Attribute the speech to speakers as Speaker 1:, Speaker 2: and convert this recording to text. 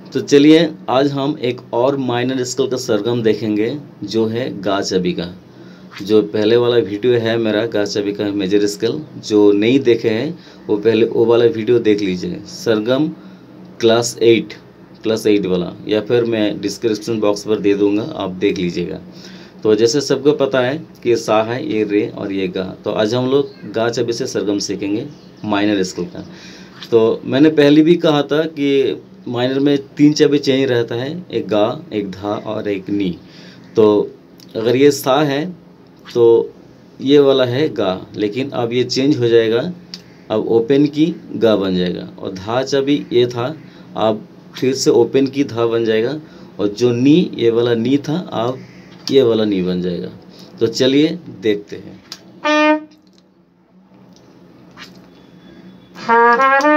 Speaker 1: तो चलिए आज हम एक और माइनर स्केल का सरगम देखेंगे जो है गा चाबी का। जो पहले वाला वीडियो है मेरा गा चाबी का मेजर स्केल, जो नहीं देखे हैं वो पहले वो वाला वीडियो देख लीजिए, सरगम क्लास 8 वाला, या फिर मैं डिस्क्रिप्शन बॉक्स पर दे दूंगा, आप देख लीजिएगा। तो जैसे सबको पता है कि ये सा है, ये रे और ये गा, तो आज हम लोग गा चाबी से सरगम सीखेंगे माइनर स्केल का। तो मैंने पहले भी कहा था कि माइनर में 3 चाबी चेंज रहता है, एक गा, एक धा और एक नी। तो अगर ये सा है तो ये वाला है गा, लेकिन अब ये चेंज हो जाएगा, अब ओपन की गा बन जाएगा। और धा चाबी ये था, अब फिर से ओपन की धा बन जाएगा। और जो नी, ये वाला नी था, अब ये वाला नी बन जाएगा। तो चलिए देखते हैं।